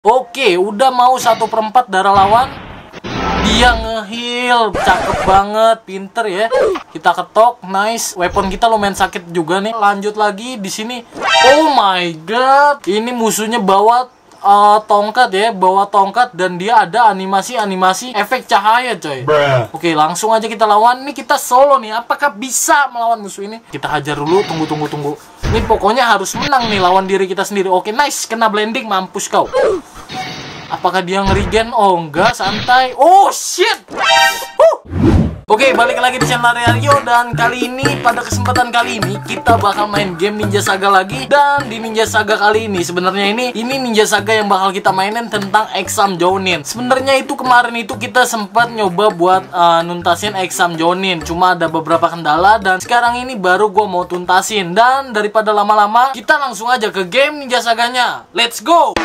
Oke, udah mau 1/4 darah lawan. Dia nge-heal, cakep banget, pinter ya. Kita ketok, nice. Weapon kita lumayan sakit juga nih. Lanjut lagi di sini. Oh my god, ini musuhnya bawa tongkat ya, bawa tongkat dan dia ada animasi efek cahaya coy. Oke, langsung aja kita lawan. Ini kita solo nih, apakah bisa melawan musuh ini? Kita hajar dulu, tunggu. Ini pokoknya harus menang nih lawan diri kita sendiri. Oke, nice, kena blending, mampus kau. Apakah dia ngerigen? Oh enggak, santai. Oh shit. Oke, balik lagi di channel Rio. Dan kali ini, pada kesempatan kali ini, kita bakal main game Ninja Saga lagi. Dan di Ninja Saga kali ini, sebenarnya ini Ninja Saga yang bakal kita mainin tentang Exam Jounin. Sebenarnya itu kemarin itu kita sempat nyoba buat nuntasin Exam Jounin. Cuma ada beberapa kendala dan sekarang ini baru gue mau tuntasin. Dan daripada lama-lama, kita langsung aja ke game Ninja Saganya. Let's go!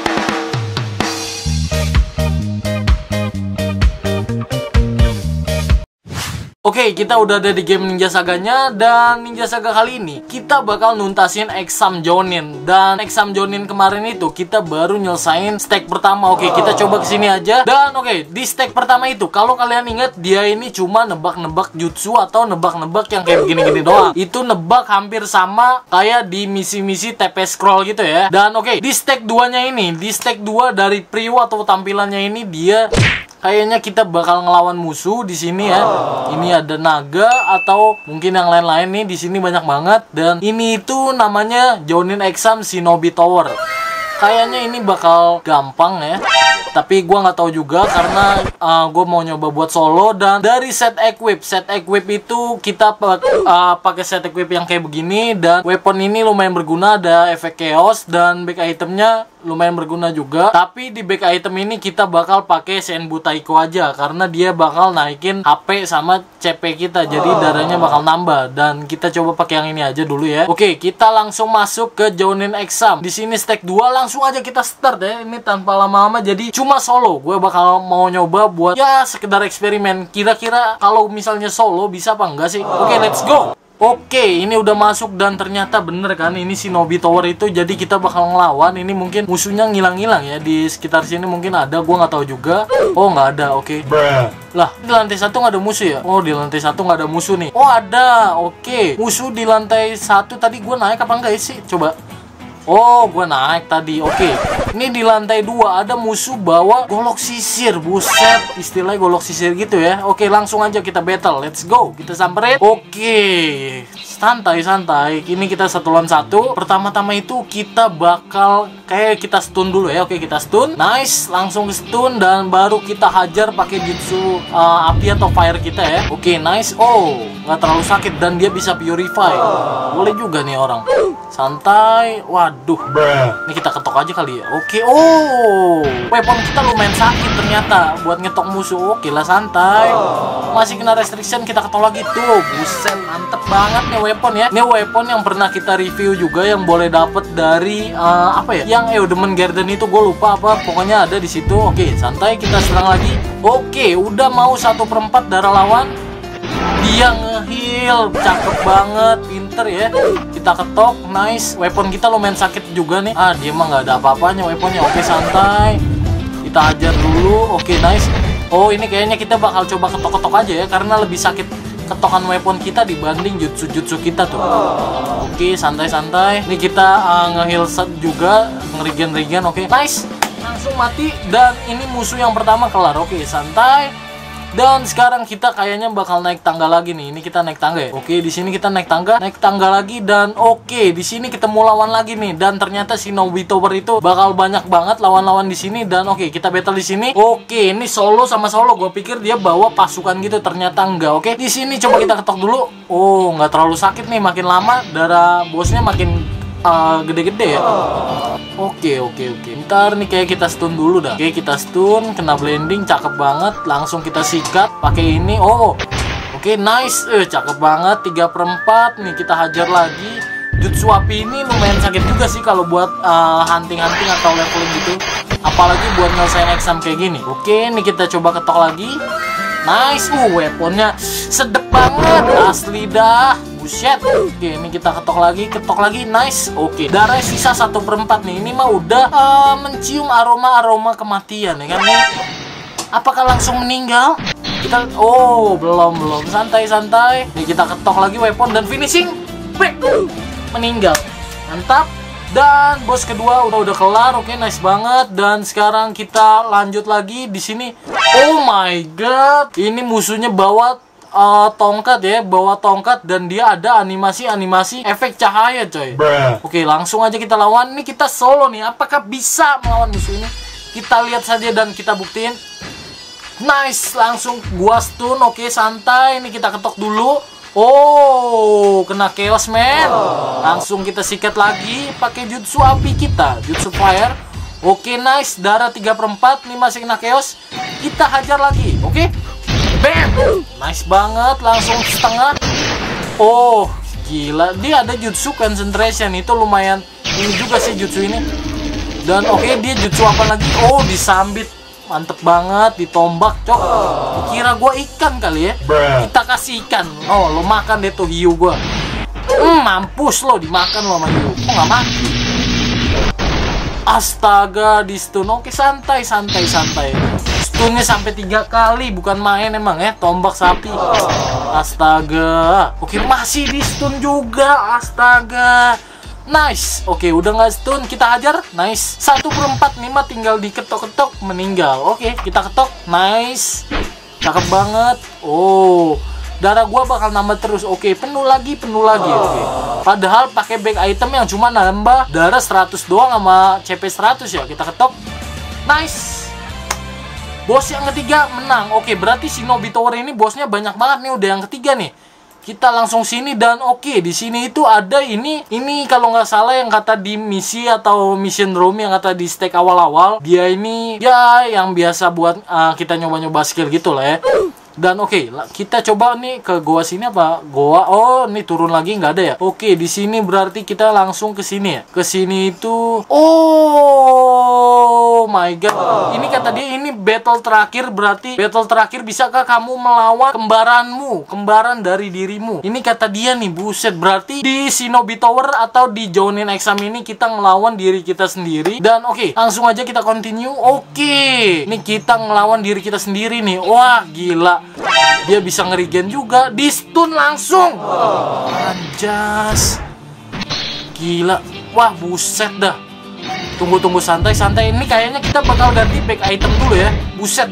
Oke, kita udah ada di game Ninja Saganya. Dan Ninja Saga kali ini kita bakal nuntasin Exam Jounin. Dan Exam Jounin kemarin itu kita baru nyelesain stack pertama. Oke, kita coba kesini aja. Dan oke, di stack pertama itu, kalau kalian ingat, dia ini cuma nebak-nebak jutsu atau nebak-nebak yang kayak begini-gini doang. Itu nebak hampir sama kayak di misi-misi TP Scroll gitu ya. Dan oke, di stack 2-nya ini, di stack 2 dari preview atau tampilannya ini, dia kayaknya kita bakal ngelawan musuh di sini ya. Ini ada naga atau mungkin yang lain-lain nih, di sini banyak banget. Dan ini itu namanya Jounin Exam Shinobi Tower. Kayaknya ini bakal gampang ya. Tapi gue nggak tahu juga karena gue mau nyoba buat solo. Dan dari set equip itu kita pakai set equip yang kayak begini. Dan weapon ini lumayan berguna, ada efek chaos dan back itemnya lumayan berguna juga. Tapi di back item ini kita bakal pakai Senbu Taiko aja karena dia bakal naikin HP sama CP kita. Jadi darahnya bakal nambah. Dan kita coba pakai yang ini aja dulu ya. Oke, kita langsung masuk ke Jounin Exam. Di sini stack 2, langsung aja kita start ya. Ini tanpa lama-lama, jadi cuma solo. Gue bakal mau nyoba buat ya sekedar eksperimen. Kira-kira kalau misalnya solo bisa apa enggak sih? Oke, let's go. Oke, ini udah masuk dan ternyata bener kan, ini Shinobi Tower itu. Jadi kita bakal ngelawan. Ini mungkin musuhnya ngilang-ngilang ya. Di sekitar sini mungkin ada, gue nggak tahu juga. Oh, nggak ada, oke. Lah, di lantai 1 nggak ada musuh ya? Oh, di lantai 1 nggak ada musuh nih. Oh, ada, oke. Musuh di lantai 1 tadi gue naik apa enggak sih? Coba. Oh, gue naik tadi. Oke. Ini di lantai 2 ada musuh bawa golok sisir. Buset, istilahnya golok sisir gitu ya. Oke, langsung aja kita battle. Let's go. Kita samperin. Oke. Santai. Ini kita 1 lawan 1. Pertama-tama itu kita bakal kayak kita stun dulu ya. Oke, kita stun. Nice, langsung stun dan baru kita hajar pakai jutsu api atau fire kita ya. Oke, nice. Oh, nggak terlalu sakit dan dia bisa purify. Boleh juga nih orang. Santai. Waduh. Ini kita ketok aja kali ya. Oke. Oh, weapon kita lumayan sakit ternyata buat ngetok musuh. Oke lah, santai. Masih kena restriction, kita ketok lagi tuh. Buset, mantep banget nih weapon ya. Ini weapon yang pernah kita review juga, yang boleh dapet dari apa ya? Yang Eudemon Garden itu, gue lupa apa. Pokoknya ada di situ. Oke, santai, kita serang lagi. Oke, udah mau 1/4 darah lawan. Dia nge-heal, cakep banget, pinter ya. Kita ketok, nice. Weapon kita lumayan sakit juga nih. Dia mah nggak ada apa-apanya weaponnya. Oke, santai. Kita hajar dulu. Oke, nice. Oh, ini kayaknya kita bakal coba ketok-ketok aja ya, karena lebih sakit ketokan weapon kita dibanding jutsu-jutsu kita tuh. Oke, santai-santai. Ini kita nge-heal set juga, ngerigen-rigen. Oke, nice. Langsung mati. Dan ini musuh yang pertama kelar. Oke, santai. Dan sekarang kita kayaknya bakal naik tangga lagi nih. Ini kita naik tangga ya. Oke, di sini kita naik tangga lagi. Dan oke, di sini ketemu lawan lagi nih. Dan ternyata Shinobi Tower itu bakal banyak banget lawan-lawan di sini. Dan oke, kita battle di sini. Oke, ini solo sama solo. Gue pikir dia bawa pasukan gitu, ternyata enggak. Oke, di sini coba kita ketok dulu. Oh, nggak terlalu sakit nih. Makin lama darah bosnya makin gede-gede ya. Oke. Ntar nih kayak kita stun dulu dah. Oke, kita stun, kena blending, cakep banget. Langsung kita sikat pakai ini. Oh, oke, nice. Cakep banget. 3/4 nih, kita hajar lagi. Jutsu api ini lumayan sakit juga sih kalau buat hunting-hunting atau leveling gitu. Apalagi buat nyelesain exam kayak gini. Oke, nih kita coba ketok lagi. Nice. Weaponnya sedep banget, asli dah. buset. Oke, ini kita ketok lagi, nice. Oke, darah sisa 1/4 nih. Ini mah udah mencium aroma kematian ya kan nih. Apakah langsung meninggal? Kita belum. Santai. Nih kita ketok lagi weapon dan finishing. Meninggal. Mantap. Dan bos kedua udah kelar. Oke, nice banget. Dan sekarang kita lanjut lagi di sini. Oh my god. Ini musuhnya bawa tongkat ya, dan dia ada animasi efek cahaya coy. Oke, langsung aja kita lawan. Ini kita solo nih. Apakah bisa melawan musuh ini? Kita lihat saja dan kita buktiin. Nice, langsung gua stun. Oke, santai. Ini kita ketok dulu. Oh, kena chaos man. Langsung kita sikat lagi pakai jutsu api kita, jutsu fire. Oke, nice. Darah 3/4. Ini masih kena chaos. Kita hajar lagi. Oke. Bam. Nice banget. Langsung setengah. Oh, gila. Dia ada jutsu concentration. Itu lumayan ini juga sih jutsu ini. Dan oke, dia jutsu apa lagi? Oh, disambit. Mantep banget, ditombak cok. Kira gua ikan kali ya. Kita kasih ikan. Oh, lo makan deh tuh hiu gua. Mampus lo, dimakan lo sama hiu. Kok nggak mati? Astaga, di stun. Oke, santai. Stunnya sampai 3 kali, bukan main emang ya. Tombak sapi. Astaga. Oke, masih di stun juga. Astaga. Nice. Oke, udah nggak stun, kita hajar. Nice. 1/4 nih mah tinggal diketok-ketok meninggal. Oke, kita ketok. Nice. Cakep banget. Oh, darah gua bakal nambah terus. Oke, penuh lagi. Oke. Padahal pakai back item yang cuma nambah darah 100 doang sama CP 100 ya. Kita ketok. Nice. Bos yang ketiga menang. Oke, berarti Shinobi Tower ini bosnya banyak banget nih. Udah yang ketiga nih. Kita langsung sini dan oke, di sini itu ada ini kalau nggak salah yang kata di misi atau mission room yang kata di stack awal-awal, dia ini ya yang biasa buat kita nyoba-nyoba skill gitu lah ya. Dan oke, kita coba nih ke goa sini apa? Goa, oh ini turun lagi nggak ada ya? Oke, di sini berarti kita langsung ke sini ya. Ke sini itu, oh my god. Ini kata dia ini battle terakhir, berarti battle terakhir bisakah kamu melawan kembaran dari dirimu? Ini kata dia nih, buset. Berarti di Shinobi Tower atau di Jounin Exam ini kita ngelawan diri kita sendiri. Dan oke, langsung aja kita continue. Oke, ini kita ngelawan diri kita sendiri nih. Wah, gila. Dia bisa ngerigen juga, di stun langsung. Anjas. Gila. Wah, buset dah. Tunggu santai. Ini kayaknya kita bakal ganti back item dulu ya. Buset.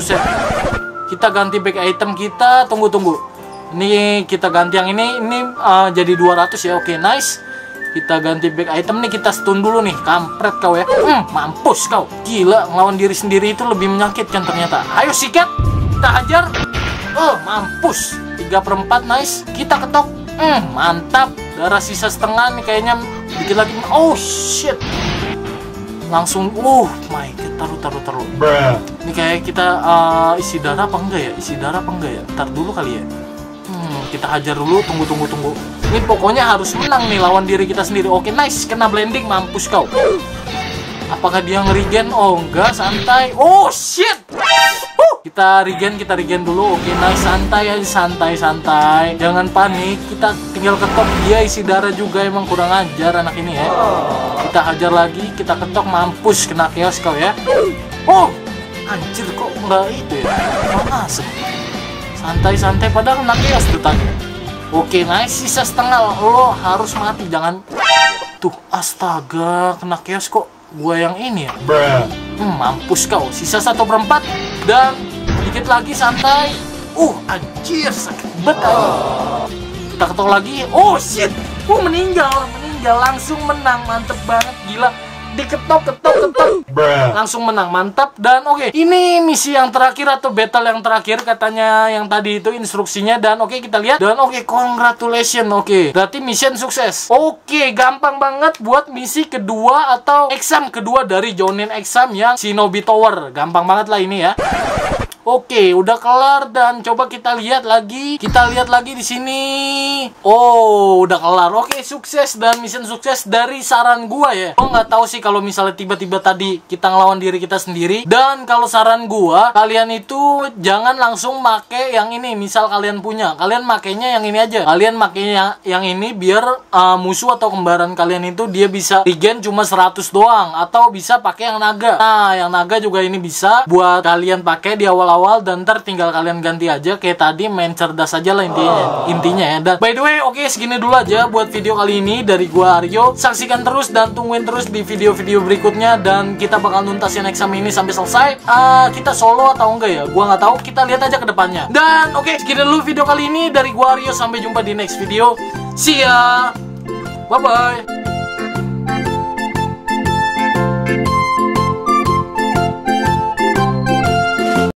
Kita ganti back item kita. Tunggu. Ini kita ganti yang ini jadi 200 ya. Oke, nice. Kita ganti back item nih, kita stun dulu nih. Kampret kau ya. Mampus kau. Gila, ngelawan diri sendiri itu lebih menyakitkan ternyata. Ayo sikat. Kita hajar. Mampus. 3/4, nice. Kita ketok. Mantap. Darah sisa setengah nih kayaknya. Dikit lagi. Oh shit. Langsung. My god. Taruh. Ini kayak kita isi darah apa enggak ya? Ntar dulu kali ya. Kita hajar dulu. Tunggu. Ini pokoknya harus menang nih lawan diri kita sendiri. Oke, nice. Kena blending. Mampus kau. Apakah dia ngerigen? Oh enggak, santai. Oh shit. Kita regen dulu. Oke, nice. Santai. Jangan panik. Kita tinggal ketok. Dia isi darah juga, emang kurang ajar anak ini ya. Kita hajar lagi. Kita ketok. Mampus, kena chaos kau ya. Oh anjir, kok enggak itu ya. Asem. Santai. Padahal kena chaos tuh tadi. Oke, nice. Sisa setengah. Lo harus mati. Jangan. Tuh, astaga. Kena chaos kok. Gua yang ini ya. Mampus kau. Sisa 1/4. Dan dikit lagi, santai. Anjir, sakit banget. Kita ketok lagi. Oh shit. Meninggal. Langsung menang. Mantep banget, gila. Diketok. Langsung menang, mantap. Dan oke, ini misi yang terakhir atau battle yang terakhir katanya yang tadi itu instruksinya. Dan oke, kita lihat. Dan oke, congratulations. Oke, berarti mission sukses. Oke, gampang banget buat misi kedua atau exam kedua dari Jounin Exam yang Shinobi Tower. Gampang banget lah ini ya. Oke, udah kelar dan coba kita lihat lagi. Kita lihat lagi di sini. Oh, udah kelar. Oke, sukses dan mission sukses dari saran gua ya. Gua nggak tahu sih kalau misalnya tiba-tiba tadi kita ngelawan diri kita sendiri. Dan kalau saran gua, kalian itu jangan langsung make yang ini. Misal kalian punya, kalian makainya yang ini aja. Kalian makainya yang ini biar musuh atau kembaran kalian itu dia bisa regen cuma 100 doang, atau bisa pakai yang naga. Nah, yang naga juga ini bisa buat kalian pakai di awal-awal dan ntar tinggal kalian ganti aja kayak tadi, main cerdas aja lah intinya ya. Dan by the way, oke, segini dulu aja buat video kali ini dari gua Aryo. Saksikan terus dan tungguin terus di video-video berikutnya, dan kita bakal nuntasin exam ini sampai selesai. Kita solo atau enggak ya, gua nggak tahu, kita lihat aja ke depannya. Dan oke, segini dulu video kali ini dari gua Aryo. Sampai jumpa di next video. See ya, bye bye.